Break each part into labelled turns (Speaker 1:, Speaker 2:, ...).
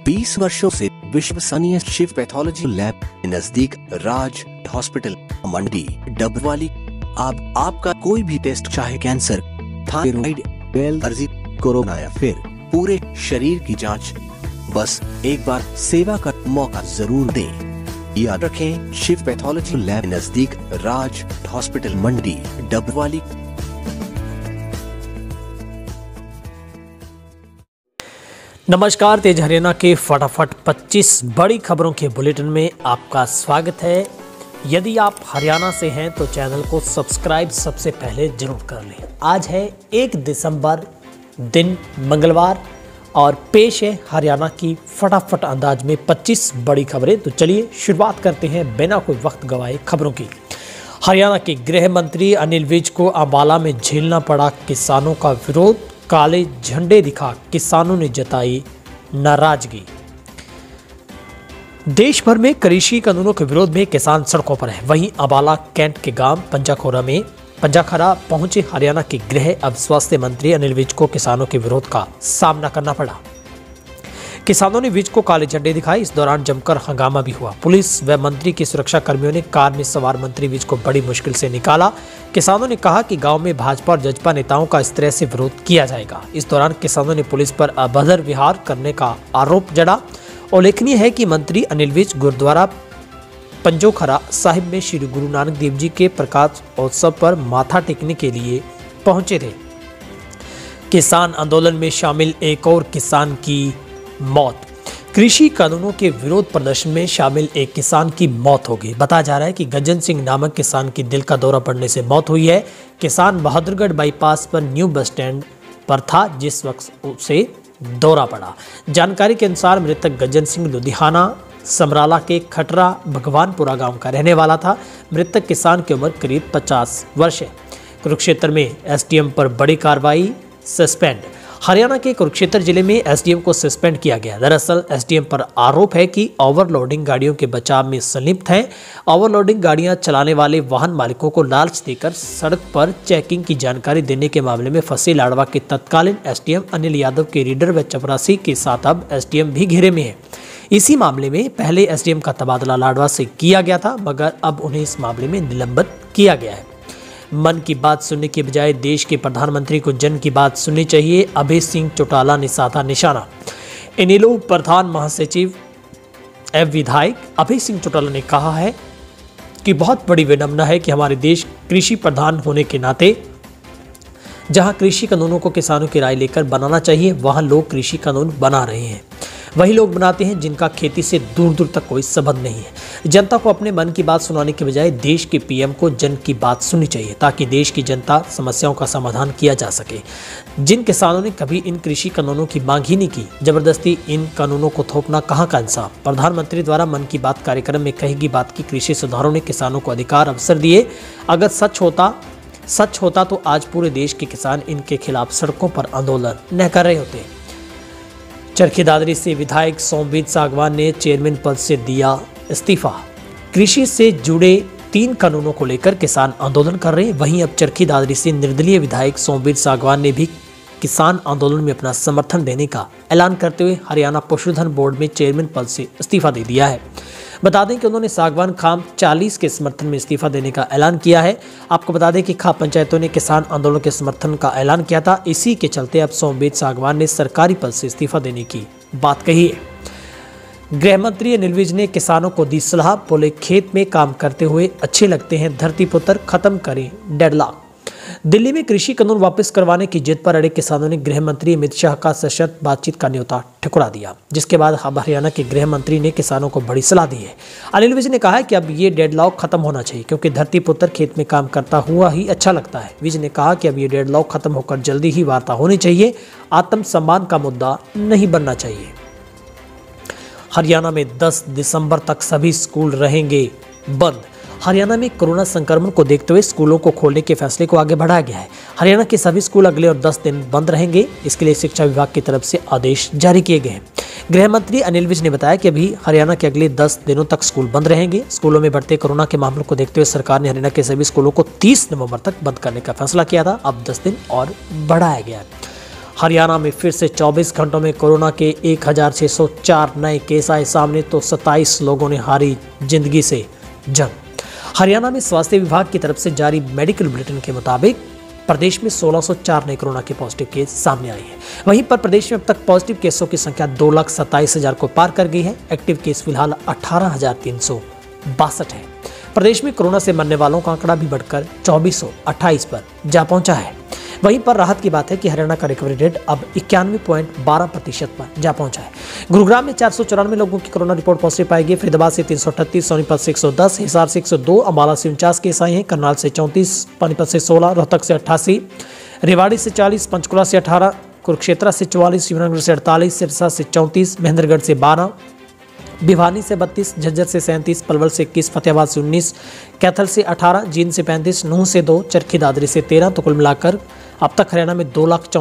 Speaker 1: 20 वर्षों से विश्वसनीय शिव पैथोलॉजी लैब नजदीक राज हॉस्पिटल मंडी डबवाली। आपका कोई भी टेस्ट, चाहे कैंसर, थायराइड, एलर्जी, कोरोना या फिर पूरे शरीर की जांच, बस एक बार सेवा का मौका जरूर दें। याद रखें, शिव पैथोलॉजी लैब नजदीक राज हॉस्पिटल मंडी डबवाली।
Speaker 2: नमस्कार, तेज हरियाणा के फटाफट 25 बड़ी खबरों के बुलेटिन में आपका स्वागत है। यदि आप हरियाणा से हैं तो चैनल को सब्सक्राइब सबसे पहले जरूर कर लें। आज है 1 दिसंबर, दिन मंगलवार, और पेश है हरियाणा की फटाफट अंदाज में 25 बड़ी खबरें। तो चलिए शुरुआत करते हैं बिना कोई वक्त गवाए खबरों की। हरियाणा के गृह मंत्री अनिल विज को अंबाला में झेलना पड़ा किसानों का विरोध। काले झंडे दिखा किसानों ने जताई नाराजगी। देश भर में कृषि कानूनों के विरोध में किसान सड़कों पर हैं। वहीं अंबाला कैंट के गांव पंजाखरा पहुंचे हरियाणा के गृह एवं स्वास्थ्य मंत्री अनिल विज को किसानों के विरोध का सामना करना पड़ा। किसानों ने विज को काले झंडे दिखाए। इस दौरान जमकर हंगामा भी हुआ। पुलिस व मंत्री की सुरक्षा कर्मियों ने कार में सवार मंत्री विज को बड़ी मुश्किल से निकाला। किसानों ने कहा कि गांव में भाजपा और जजपा नेताओं का इस तरह से विरोध किया जाएगा। इस दौरान किसानों ने पुलिस पर अभद्र व्यवहार करने का आरोप जड़ा। उल्लेखनीय है कि मंत्री अनिल विज गुरुद्वारा पंजोखरा साहिब में श्री गुरु नानक देव जी के प्रकाश उत्सव पर माथा टेकने के लिए पहुंचे थे। किसान आंदोलन में शामिल एक और किसान की मौत। कृषि कानूनों के विरोध प्रदर्शन में शामिल एक किसान की मौत हो गई। बताया जा रहा है कि गजन सिंह नामक किसान की दिल का दौरा पड़ने से मौत हुई है। किसान बहादुरगढ़ बाईपास पर न्यू बस स्टैंड पर था जिस वक्त उसे दौरा पड़ा। जानकारी के अनुसार मृतक गजन सिंह लुधियाना समराला के खटरा भगवानपुरा गांव का रहने वाला था। मृतक किसान की उम्र करीब 50 वर्ष है। कुरुक्षेत्र में एसडीएम पर बड़ी कार्रवाई, सस्पेंड। हरियाणा के कुरुक्षेत्र जिले में एसडीएम को सस्पेंड किया गया। दरअसल एसडीएम पर आरोप है कि ओवरलोडिंग गाड़ियों के बचाव में संलिप्त हैं। ओवरलोडिंग गाड़ियां चलाने वाले वाहन मालिकों को लालच देकर सड़क पर चेकिंग की जानकारी देने के मामले में फंसे लाडवा के तत्कालीन एसडीएम अनिल यादव के रीडर व चपरासी के साथ अब एसडीएम भी घेरे में है। इसी मामले में पहले एसडीएम का तबादला लाडवा से किया गया था, मगर अब उन्हें इस मामले में निलंबित किया गया है। मन की बात सुनने के बजाय देश के प्रधानमंत्री को जन की बात सुननी चाहिए, अभय सिंह चौटाला ने साधा निशाना। इनेलो प्रधान महासचिव एवं विधायक अभय सिंह चौटाला ने कहा है कि बहुत बड़ी विडंबना है कि हमारे देश कृषि प्रधान होने के नाते जहां कृषि कानूनों को किसानों की राय लेकर बनाना चाहिए, वहां लोग कृषि कानून बना रहे हैं। वही लोग बनाते हैं जिनका खेती से दूर दूर तक कोई संबंध नहीं है। जनता को अपने मन की बात सुनाने के बजाय देश के पीएम को जन की बात सुननी चाहिए, ताकि देश की जनता समस्याओं का समाधान किया जा सके। जिन किसानों ने कभी इन कृषि कानूनों की मांग ही नहीं की, जबरदस्ती इन कानूनों को थोपना कहाँ का इंसाफ। प्रधानमंत्री द्वारा मन की बात कार्यक्रम में कही गई बात की कृषि सुधारों ने किसानों को अधिकार अवसर दिए। अगर सच होता तो आज पूरे देश के किसान इनके खिलाफ सड़कों पर आंदोलन न कर रहे होते। चरखी दादरी से विधायक सोमवीर सागवान ने चेयरमैन पद से दिया इस्तीफा। कृषि से जुड़े 3 कानूनों को लेकर किसान आंदोलन कर रहे हैं। वहीं अब चरखी दादरी से निर्दलीय विधायक सोमवीर सागवान ने भी किसान आंदोलन में अपना समर्थन देने का ऐलान करते हुए हरियाणा पशुधन बोर्ड में चेयरमैन पद से इस्तीफा दे दिया है। बता दें कि उन्होंने सागवान खाम 40 के समर्थन में इस्तीफा देने का ऐलान किया है। आपको बता दें कि खाप पंचायतों ने किसान आंदोलन के समर्थन का ऐलान किया था। इसी के चलते अब सोमवीर सागवान ने सरकारी पद से इस्तीफा देने की बात कही है। गृह मंत्री अनिल विज ने किसानों को दी सलाह, बोले खेत में काम करते हुए अच्छे लगते हैं धरती पुत्र, खत्म करें डेडलॉक। दिल्ली में कृषि कानून वापस करवाने की जिद पर अड़े किसानों ने गृह मंत्री अमित शाह का सशर्त बातचीत का न्योता ठुकरा दिया, जिसके बाद अब हरियाणा के गृह मंत्री ने किसानों को बड़ी सलाह दी है। अनिल विज ने कहा है कि अब ये डेडलॉक खत्म होना चाहिए, क्योंकि धरती पुत्र खेत में काम करता हुआ ही अच्छा लगता है। विज ने कहा कि अब ये डेडलॉक खत्म होकर जल्दी ही वार्ता होनी चाहिए, आत्मसम्मान का मुद्दा नहीं बनना चाहिए। हरियाणा में 10 दिसंबर तक सभी स्कूल रहेंगे बंद। हरियाणा में कोरोना संक्रमण को देखते हुए स्कूलों को खोलने के फैसले को आगे बढ़ाया गया है। हरियाणा के सभी स्कूल अगले और 10 दिन बंद रहेंगे। इसके लिए शिक्षा विभाग की तरफ से आदेश जारी किए गए हैं। गृह मंत्री अनिल विज ने बताया कि अभी हरियाणा के अगले 10 दिनों तक स्कूल बंद रहेंगे। स्कूलों में बढ़ते कोरोना के मामलों को देखते हुए सरकार ने हरियाणा के सभी स्कूलों को 30 नवंबर तक बंद करने का फैसला किया था। अब 10 दिन और बढ़ाया गया है। हरियाणा में फिर से 24 घंटों में कोरोना के 1604 नए केस आए सामने तो 27 लोगों ने हारी जिंदगी से जंग। हरियाणा में स्वास्थ्य विभाग की तरफ से जारी मेडिकल बुलेटिन के मुताबिक प्रदेश में 1604 नए कोरोना के पॉजिटिव केस सामने आए हैं। वहीं पर प्रदेश में अब तक पॉजिटिव केसों की संख्या 2,27,000 को पार कर गई है। एक्टिव केस फिलहाल 18,362 है। प्रदेश में कोरोना से मरने वालों का आंकड़ा भी बढ़कर 2428 पर जा पहुंचा है। वहीं पर राहत की बात है कि हरियाणा का रिकवरी रेट अब 91.12% पर जा पहुंचा है। गुरुग्राम में 494 लोगों की कोरोना रिपोर्ट पॉजिटिव पाई गई। फरीदाबाद से 338, सोनीपत से 110, हिसार से 102, अम्बाला से 49 केस आए हैं। करनाल से 34, पानीपत से 16, रोहतक से 88, रेवाड़ी से 40, पंचकुला से 18, कुरुक्षेत्र से 44, यमुनानगर से 48, सिरसा से 34, महेंद्रगढ़ से 12, भिवानी से 32, झज्जर से 37, पलवल से 21, फतेहाबाद से 19, कैथल से 18, जींद से 35, नूंह से 2, चरखी दादरी से 13। तो कुल मिलाकर अब तक हरियाणा में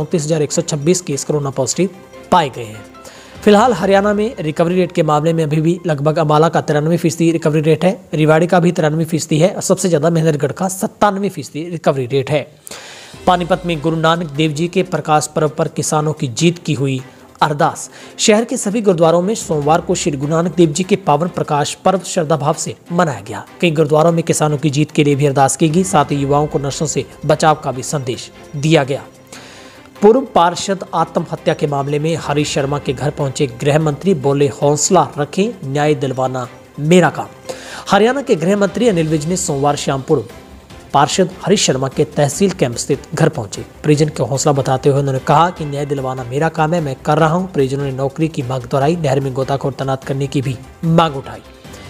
Speaker 2: 2,34,126 केस कोरोना पॉजिटिव पाए गए हैं। फिलहाल हरियाणा में रिकवरी रेट के मामले में अभी भी लगभग अम्बाला का 93% रिकवरी रेट है, रेवाड़ी का भी 93% है और सबसे ज्यादा महेंद्रगढ़ का 97% रिकवरी रेट है। पानीपत में गुरु नानक देव जी के प्रकाश पर्व पर किसानों की जीत की हुई अरदास। शहर के सभी गुरुद्वारों में सोमवार को श्री गुरु नानक देव जी के पावन प्रकाश पर्व श्रद्धा भाव से मनाया गया। कई गुरुद्वारों में किसानों की जीत के लिए भी अरदास की गई। साथ ही युवाओं को नशों से बचाव का भी संदेश दिया गया। पूर्व पार्षद आत्महत्या के मामले में हरीश शर्मा के घर पहुंचे गृह मंत्री, बोले हौसला रखें, न्याय दिलवाना मेरा काम। हरियाणा के गृह मंत्री अनिल विज ने सोमवार शाम पूर्व पार्षद हरीश शर्मा के तहसील कैंप स्थित घर पहुंचे। परिजन को हौसला बताते हुए उन्होंने कहा कि न्याय दिलवाना मेरा काम है, मैं कर रहा हूं। परिजनों ने नौकरी की मांग दोहराई, नहर में गोताखोर तैनात करने की भी मांग उठाई।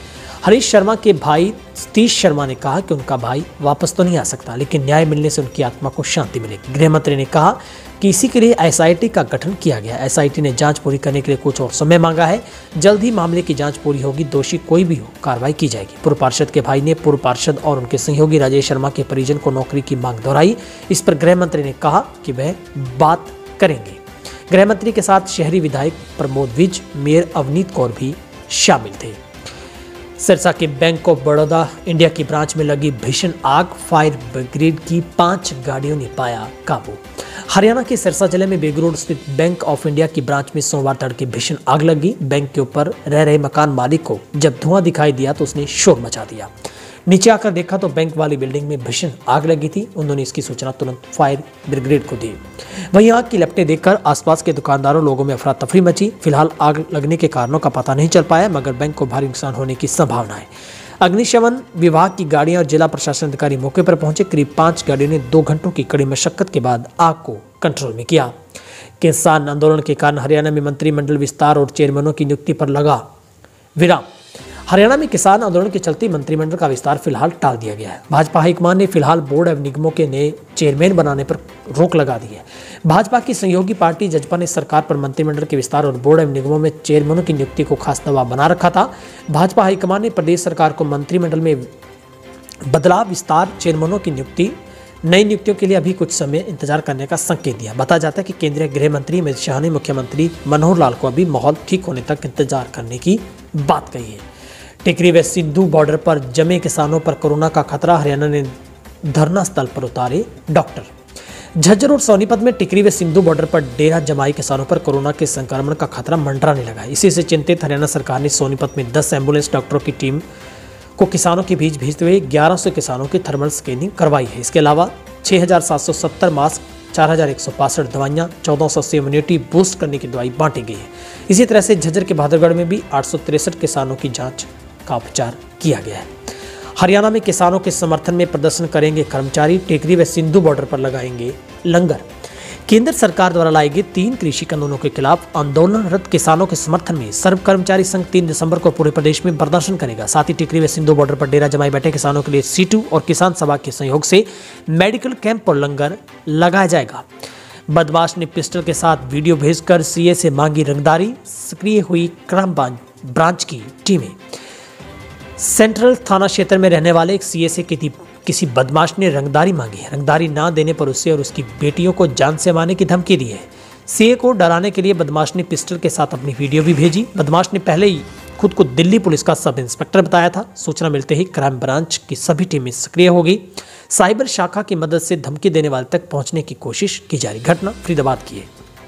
Speaker 2: हरीश शर्मा के भाई सतीश शर्मा ने कहा कि उनका भाई वापस तो नहीं आ सकता, लेकिन न्याय मिलने से उनकी आत्मा को शांति मिलेगी। गृह मंत्री ने कहा कि इसी के लिए एसआईटी का गठन किया गया। एसआईटी ने जांच पूरी करने के लिए कुछ और समय मांगा है। जल्द ही मामले की जांच पूरी होगी, दोषी कोई भी हो कार्रवाई की जाएगी। पूर्व पार्षद के भाई ने पूर्व पार्षद और उनके सहयोगी राजेश शर्मा के परिजन को नौकरी की मांग दोहराई। इस पर गृह मंत्री ने कहा कि वह बात करेंगे। गृह मंत्री के साथ शहरी विधायक प्रमोद विज, मेयर अवनीत कौर भी शामिल थे। सिरसा के बैंक ऑफ बड़ौदा इंडिया की ब्रांच में लगी भीषण आग, फायर ब्रिगेड की 5 गाड़ियों ने पाया काबू। हरियाणा के सिरसा जिले में बेग रोड स्थित बैंक ऑफ इंडिया की ब्रांच में सोमवार तड़के भीषण आग लगी। बैंक के ऊपर रह रहे मकान मालिक को जब धुआं दिखाई दिया तो उसने शोर मचा दिया। नीचे आकर देखा तो बैंक वाली बिल्डिंग में भीषण आग लगी थी। उन्होंने इसकी सूचना तुरंत फायर ब्रिगेड को दी। वहीं आग की लपटें देखकर आसपास के दुकानदारों लोगों में अफरा तफरी मची। फिलहाल आग लगने के कारणों का पता नहीं चल पाया, मगर बैंक को भारी नुकसान होने की संभावना है। अग्निशमन विभाग की गाड़ियां और जिला प्रशासन अधिकारी मौके पर पहुंचे। करीब 5 गाड़ियों ने 2 घंटों की कड़ी मशक्कत के बाद आग को कंट्रोल में किया। किसान आंदोलन के कारण हरियाणा में मंत्रिमंडल विस्तार और चेयरमैनों की नियुक्ति पर लगा विराम। हरियाणा में किसान आंदोलन के चलते मंत्रिमंडल का विस्तार फिलहाल टाल दिया गया है। भाजपा हाईकमान ने फिलहाल बोर्ड एवं निगमों के नए चेयरमैन बनाने पर रोक लगा दी है। भाजपा की सहयोगी पार्टी जजपा ने सरकार पर मंत्रिमंडल के विस्तार और बोर्ड एवं निगमों में चेयरमैनों की नियुक्ति को खास दबाव बना रखा था। भाजपा हाईकमान ने प्रदेश सरकार को मंत्रिमंडल में बदलाव, विस्तार, चेयरमैनों की नियुक्ति, नई नियुक्तियों के लिए अभी कुछ समय इंतजार करने का संकेत दिया। बताया जाता है कि केंद्रीय गृह मंत्री अमित शाह ने मुख्यमंत्री मनोहर लाल को अभी माहौल ठीक होने तक इंतजार करने की बात कही है। टिकरी व सिंधु बॉर्डर पर जमे किसानों पर कोरोना का खतरा, हरियाणा ने धरना स्थल पर उतारे डॉक्टर। झज्जर और सोनीपत में टिकरी व सिंधु बॉर्डर पर डेरा जमाई किसानों पर कोरोना के संक्रमण का खतरा मंडराने लगा है। इसी से चिंतित हरियाणा सरकार ने सोनीपत में 10 एम्बुलेंस डॉक्टरों की टीम को किसानों के बीच भेजते हुए 1100 किसानों की थर्मल स्कैनिंग करवाई है। इसके अलावा 6770 मास्क, 4165 दवाइयाँ, 1480 इम्यूनिटी बूस्ट करने की दवाई बांटी गई है। इसी तरह से झज्जर के बहादुरगढ़ में भी 863 किसानों की जांच का उपचार किया गया है। हरियाणा में किसानों के समर्थन में प्रदर्शन करेंगे कर्मचारी, टेकरी व सिंधु बॉर्डर पर लगाएंगे लंगर। केंद्र सरकार द्वारा लाई गई 3 कृषि कानूनों के खिलाफ आंदोलनरत किसानों के समर्थन में सर्व कर्मचारी संघ 3 दिसंबर को पूरे प्रदेश में प्रदर्शन करेगा। साथ ही टिकरी व सिंधु बॉर्डर पर डेरा जमाए बैठे किसानों के लिए सीटू और किसान सभा के सहयोग से मेडिकल कैंप और लंगर लगाया जाएगा। बदमाश ने पिस्टल के साथ वीडियो भेजकर सीए से मांगी रंगदारी, सक्रिय हुई क्राइम ब्रांच की टीमें। सेंट्रल थाना क्षेत्र में रहने वाले एक सीए से किसी बदमाश ने रंगदारी मांगी है। रंगदारी ना देने पर उसे और उसकी बेटियों को जान से मारने की धमकी दी है। सीए को डराने के लिए बदमाश ने पिस्टल के साथ अपनी वीडियो भी भेजी। बदमाश ने पहले ही खुद को दिल्ली पुलिस का सब इंस्पेक्टर बताया था। सूचना मिलते ही क्राइम ब्रांच की सभी टीमें सक्रिय हो गई। साइबर शाखा की मदद से धमकी देने वाले तक पहुंचने की कोशिश की जा रही। घटना फरीदाबाद की है।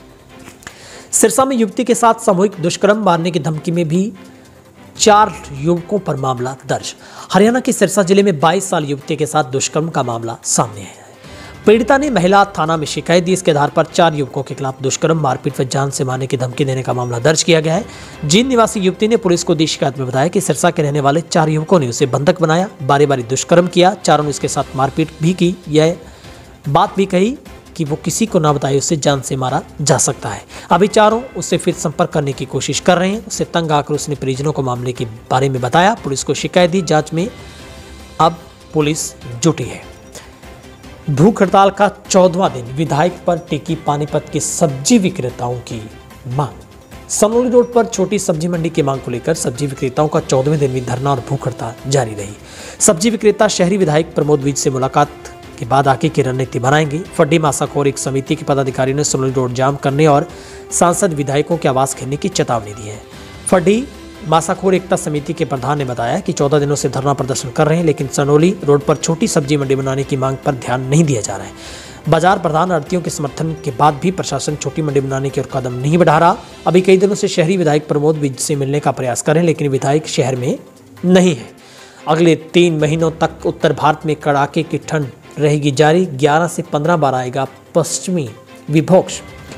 Speaker 2: सिरसा में युवती के साथ सामूहिक दुष्कर्म, मारने की धमकी में भी 4 युवकों पर मामला दर्ज। हरियाणा के सिरसा जिले में 22 साल युवती के साथ दुष्कर्म का मामला सामने है। पीड़िता ने महिला थाना में शिकायत दी। इसके आधार पर 4 युवकों के खिलाफ दुष्कर्म, मारपीट व जान से मारने की धमकी देने का मामला दर्ज किया गया है। जींद निवासी युवती ने पुलिस को दी शिकायत में बताया कि सिरसा के रहने वाले 4 युवकों ने उसे बंधक बनाया, बारी बारी दुष्कर्म किया। चारों ने उसके साथ मारपीट भी की। यह बात भी कही कि वो किसी को ना बताए उसे जान से मारा जा सकता है। अभी चारों उससे फिर संपर्क करने की कोशिश कर रहे हैं। उससे तंग आकर उसने परिजनों को मामले के बारे में बताया, पुलिस को शिकायत दी। जांच में अब पुलिस जुटी है। भूख हड़ताल का 14वां दिन, विधायक पर टिकी पानीपत के सब्जी विक्रेताओं की मांग। सनोली रोड पर छोटी सब्जी मंडी की मांग को लेकर सब्जी विक्रेताओं का 14वें दिन भी धरना और भूख हड़ताल जारी रही। सब्जी विक्रेता शहरी विधायक प्रमोद विज से मुलाकात के बाद आगे की रणनीति बनाएंगे। फड्डी मासाखोर एक समिति के पदाधिकारी ने सनोली रोड जाम करने और सांसद विधायकों के आवास घेरने की चेतावनी दी है। फड्डी मासाखोर एकता समिति के प्रधान ने बताया कि 14 दिनों से धरना प्रदर्शन कर रहे हैं, लेकिन सनोली रोड पर छोटी सब्जी मंडी बनाने की मांग पर ध्यान नहीं दिया जा रहा है। बाजार प्रधान आड़तियों के समर्थन के बाद भी प्रशासन छोटी मंडी बनाने की ओर कदम नहीं बढ़ा रहा। अभी कई दिनों से शहरी विधायक प्रमोद विज से मिलने का प्रयास कर रहे हैं, लेकिन विधायक शहर में नहीं है। अगले 3 महीनों तक उत्तर भारत में कड़ाके की ठंड रहेगी जारी। 11 से 15 बार आएगा पश्चिमी विक्षोभ।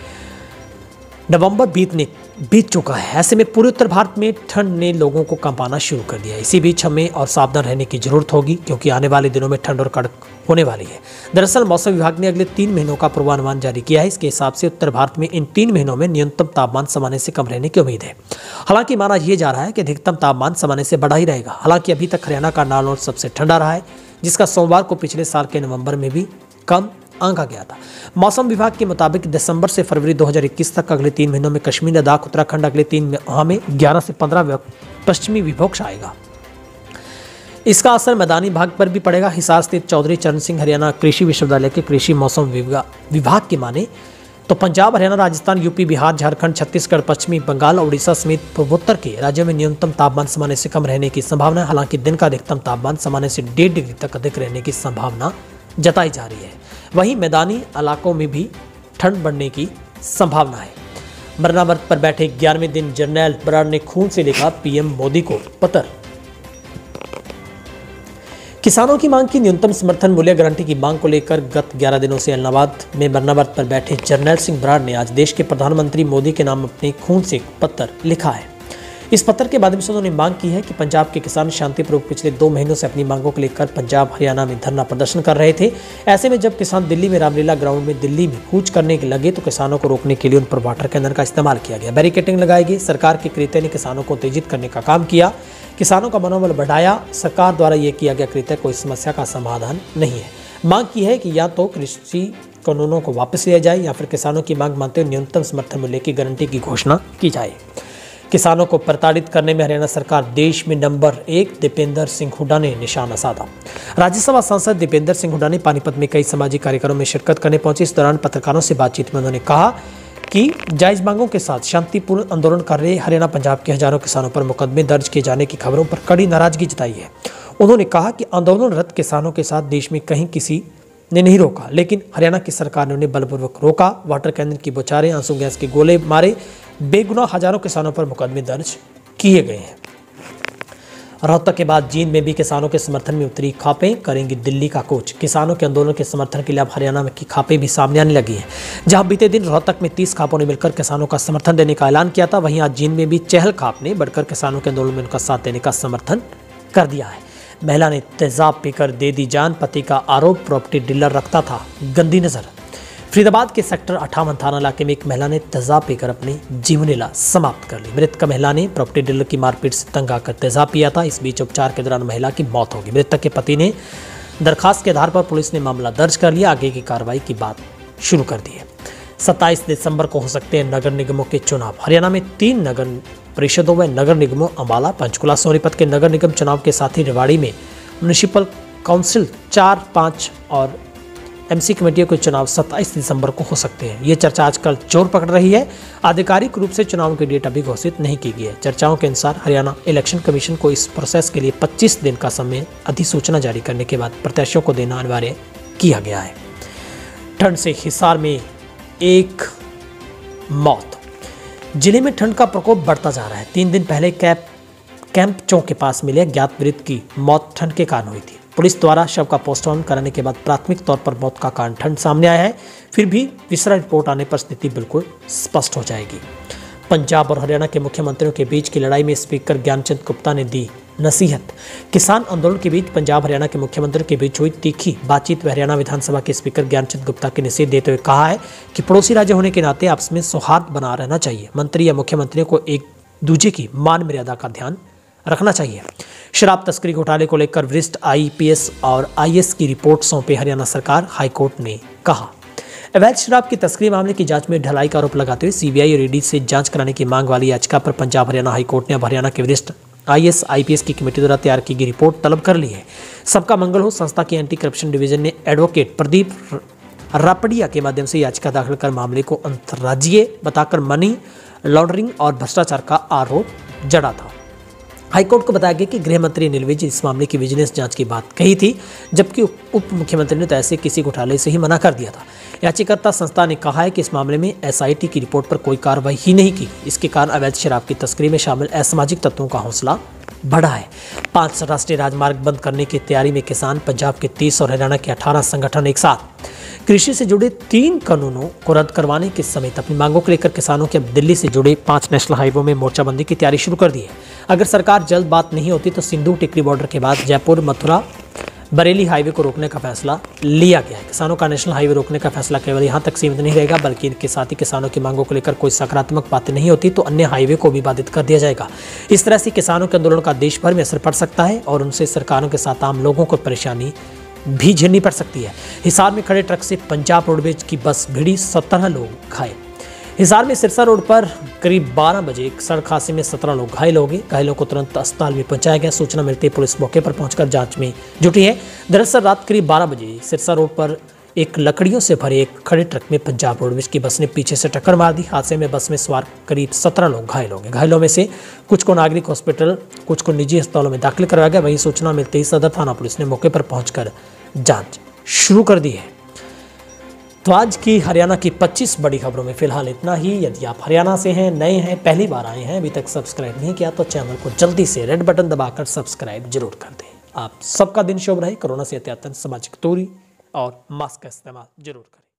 Speaker 2: नवंबर बीत चुका है। ऐसे में पूरे उत्तर भारत में ठंड ने लोगों को कंपाना शुरू कर दिया है। इसी बीच हमें और सावधान रहने की जरूरत होगी, क्योंकि आने वाले दिनों में ठंड और कड़क होने वाली है। दरअसल मौसम विभाग ने अगले 3 महीनों का पूर्वानुमान जारी किया है। इसके हिसाब से उत्तर भारत में इन 3 महीनों में न्यूनतम तापमान सामान्य से कम रहने की उम्मीद है। हालांकि माना यह जा रहा है कि अधिकतम तापमान सामान्य से बढ़ा ही रहेगा। हालांकि अभी तक हरियाणा का नाल सबसे ठंडा रहा है, जिसका सोमवार को पिछले साल के नवंबर में भी कम आंका गया था। मौसम विभाग के मुताबिक दिसंबर से फरवरी 2021 तक अगले 3 महीनों में कश्मीर, लद्दाख, उत्तराखंड अगले 3 माह में 11 से 15 पश्चिमी विक्षोभ आएगा। इसका असर मैदानी भाग पर भी पड़ेगा। हिसार स्थित चौधरी चरण सिंह हरियाणा कृषि विश्वविद्यालय के कृषि मौसम विभाग की माने तो पंजाब, हरियाणा, राजस्थान, यूपी, बिहार, झारखंड, छत्तीसगढ़, पश्चिमी बंगाल, उड़ीसा समेत पूर्वोत्तर के राज्यों में न्यूनतम तापमान सामान्य से कम रहने की संभावना है। हालांकि दिन का अधिकतम तापमान सामान्य से 1.5 डिग्री तक अधिक रहने की संभावना जताई जा रही है। वहीं मैदानी इलाकों में भी ठंड बढ़ने की संभावना है। मरना व्रत पर बैठे 11वें दिन जनरल बराड़ ने खून से लिखा पीएम मोदी को पत्र। किसानों की मांग की न्यूनतम समर्थन मूल्य गारंटी की मांग को लेकर गत 11 दिनों से इलाहाबाद में मरना व्रत पर बैठे जर्नैल सिंह बराड़ ने आज देश के प्रधानमंत्री मोदी के नाम अपने खून से पत्र लिखा है। इस पत्र के माध्यम से उन्होंने मांग की है कि पंजाब के किसान शांतिपूर्वक पिछले 2 महीनों से अपनी मांगों को लेकर पंजाब, हरियाणा में धरना प्रदर्शन कर रहे थे। ऐसे में जब किसान दिल्ली में रामलीला ग्राउंड में दिल्ली में कूच करने लगे तो किसानों को रोकने के लिए उन पर वाटर कैनन का इस्तेमाल किया गया, बैरिकेडिंग लगाई गई। सरकार के कृत्य ने किसानों को उत्तेजित करने का काम किया, किसानों का मनोबल बढ़ाया। सरकार द्वारा यह किया गया कृत्य कोई समस्या का समाधान नहीं है। मांग की है कि या तो कृषि कानूनों को वापस लिया जाए या फिर किसानों की मांग मानते हुए न्यूनतम समर्थन मूल्य की गारंटी की घोषणा की जाए। किसानों को प्रताड़ित करने में हरियाणा सरकार देश में नंबर 1 दीपेंद्र सिंह हुड्डा ने निशाना साधा। राज्यसभा सांसद दीपेंद्र सिंह हुड्डा ने पानीपत में कई सामाजिक कार्यक्रमों में शिरकत करने पहुंचे। इस दौरान पत्रकारों से बातचीत में उन्होंने कहा कि जायज मांगों के साथ शांतिपूर्ण आंदोलन कर रहे हरियाणा, पंजाब के हजारों किसानों पर मुकदमे दर्ज किए जाने की खबरों पर कड़ी नाराजगी जताई है। उन्होंने कहा कि आंदोलनरत किसानों के साथ देश में कहीं किसी ने नहीं रोका, लेकिन हरियाणा की सरकार ने उन्हें बलपूर्वक रोका। वाटर कैनन की बौछारें, आंसू गैस के गोले मारे, बेगुनाह हजारों किसानों पर मुकदमे दर्ज किए गए हैं। रोहतक के बाद जींद में भी किसानों के समर्थन में उतरी खापें करेंगी दिल्ली का कूच। किसानों के आंदोलन के समर्थन के लिए अब हरियाणा में की खापें भी सामने आने लगी हैं। जहां बीते दिन रोहतक में 30 खापों ने मिलकर किसानों का समर्थन देने का ऐलान किया था, वहीं आज जींद में भी चहल खाप ने बढ़कर किसानों के आंदोलन में उनका साथ देने का समर्थन कर दिया है। महिला ने तेजाब पीकर दे दी जान, पति का आरोप प्रॉपर्टी डीलर रखता था गंदी नजर। फरीदाबाद के सेक्टर 58 थाना इलाके में एक महिला ने तेजाब पीकर अपनी जीवन लीला समाप्त कर ली। मृतक महिला ने प्रॉपर्टी डीलर की मारपीट से तंग आकर तेजाब पिया था। इस बीच उपचार के दौरान महिला की मौत हो गई। मृतक के पति ने दरखास्त के आधार पर पुलिस ने मामला दर्ज कर लिया, आगे की कार्रवाई की बात शुरू कर दी है। 27 दिसंबर को हो सकते हैं नगर निगमों के चुनाव। हरियाणा में 3 नगर परिषदों व नगर निगमों अम्बाला, पंचकुला, सोनीपत के नगर निगम चुनाव के साथ ही रेवाड़ी में म्युनिसिपल काउंसिल 4, 5 और एमसी कमेटियों के चुनाव 27 दिसंबर को हो सकते हैं। ये चर्चा आजकल जोर पकड़ रही है। आधिकारिक रूप से चुनाव की डेट अभी घोषित नहीं की गई है। चर्चाओं के अनुसार हरियाणा इलेक्शन कमीशन को इस प्रोसेस के लिए 25 दिन का समय अधिसूचना जारी करने के बाद प्रत्याशियों को देना अनिवार्य किया गया है। ठंड से हिसार में एक मौत। जिले में ठंड का प्रकोप बढ़ता जा रहा है। 3 दिन पहले कैंप चौक के पास मिले ज्ञात वृद्ध की मौत ठंड के कारण हुई थी। पुलिस द्वारा शव का पोस्टमार्टम कराने के बाद प्राथमिक तौर पर मौत का कारण ठंड सामने आया है। फिर भी विसरा रिपोर्ट आने पर स्थिति बिल्कुल स्पष्ट हो जाएगी। पंजाब और हरियाणा के मुख्यमंत्रियों के बीच की लड़ाई में स्पीकर ज्ञानचंद गुप्ता ने दी नसीहत। किसान आंदोलन के बीच पंजाब हरियाणा के मुख्यमंत्रियों के बीच हुई तीखी बातचीत में हरियाणा विधानसभा के स्पीकर ज्ञानचंद गुप्ता की नसीहत देते हुए कहा है कि पड़ोसी राज्य होने के नाते आपस में सौहार्द बना रहना चाहिए। मंत्री या मुख्यमंत्रियों को एक दूसरे की मान मर्यादा का ध्यान रखना चाहिए। शराब तस्करी घोटाले को लेकर वरिष्ठ IPS और IAS की रिपोर्ट सौंपे हरियाणा सरकार। हाईकोर्ट ने कहा अवैध शराब की तस्करी मामले की जांच में ढिलाई का आरोप लगाते हुए CBI और ED से जांच कराने की मांग वाली याचिका पर पंजाब हरियाणा हाईकोर्ट ने अब हरियाणा के वरिष्ठ IAS IPS की कमेटी द्वारा तैयार की गई रिपोर्ट तलब कर ली है। सबका मंगल हो संस्था की एंटी करप्शन डिवीजन ने एडवोकेट प्रदीप रापड़िया के माध्यम से याचिका दाखिल कर मामले को अंतर्राज्यीय बताकर मनी लॉन्ड्रिंग और भ्रष्टाचार का आरोप जड़ा था। हाईकोर्ट को बताया गया कि गृह मंत्री अनिल विज इस मामले की विजिलेंस जांच की बात कही थी, जबकि उप मुख्यमंत्री ने तो ऐसे किसी घोटाले से ही मना कर दिया था। याचिकाकर्ता संस्था ने कहा है कि इस मामले में SIT की रिपोर्ट पर कोई कार्रवाई ही नहीं की। इसके कारण अवैध शराब की तस्करी में शामिल असामाजिक तत्वों का हौसला बढ़ा है। 5 राष्ट्रीय राजमार्ग बंद करने की तैयारी में किसान। पंजाब के 30 और हरियाणा के 18 संगठन एक साथ। कृषि से जुड़े 3 कानूनों को रद्द करवाने के समेत अपनी मांगों को लेकर किसानों के अब दिल्ली से जुड़े 5 नेशनल हाईवे में मोर्चाबंदी की तैयारी शुरू कर दी है। अगर सरकार जल्द बात नहीं होती तो सिंधु टिकरी बॉर्डर के बाद जयपुर मथुरा बरेली हाईवे को रोकने का फैसला लिया गया है। किसानों का नेशनल हाईवे रोकने का फैसला केवल यहां तक सीमित नहीं रहेगा, बल्कि इनके साथ ही किसानों की मांगों को लेकर कोई सकारात्मक बातें नहीं होती तो अन्य हाईवे को भी बाधित कर दिया जाएगा। इस तरह से किसानों के आंदोलन का देश भर में असर पड़ सकता है और उनसे सरकारों के साथ आम लोगों को परेशानी भी झेलनी पड़ सकती है। हिसार में खड़े ट्रक से पंजाब रोडवेज की बस भिड़ी, 17 लोग घायल। हिसार में सिरसा रोड पर करीब 12 बजे एक सड़क हादसे में 17 लोग घायल हो गए। घायलों को तुरंत अस्पताल में पहुंचाया गया। सूचना मिलते ही पुलिस मौके पर पहुंचकर जांच में जुटी है। दरअसल रात करीब 12 बजे सिरसा रोड पर एक लकड़ियों से भरे एक खड़े ट्रक में पंजाब रोडवेज की बस ने पीछे से टक्कर मार दी। हादसे में बस में सवार करीब 17 लोग घायल हो गए। घायलों में से कुछ को नागरिक हॉस्पिटल, कुछ को निजी अस्पतालों में दाखिल करवाया गया। वहीं सूचना मिलते ही सदर थाना पुलिस ने मौके पर पहुंचकर जांच शुरू कर दी है। तो आज की हरियाणा की 25 बड़ी खबरों में फिलहाल इतना ही। यदि आप हरियाणा से हैं, नए हैं, पहली बार आए हैं, अभी तक सब्सक्राइब नहीं किया तो चैनल को जल्दी से रेड बटन दबाकर सब्सक्राइब जरूर कर दें। आप सबका दिन शुभ रहे। कोरोना से एहतियातन सामाजिक दूरी और मास्क का इस्तेमाल जरूर करें।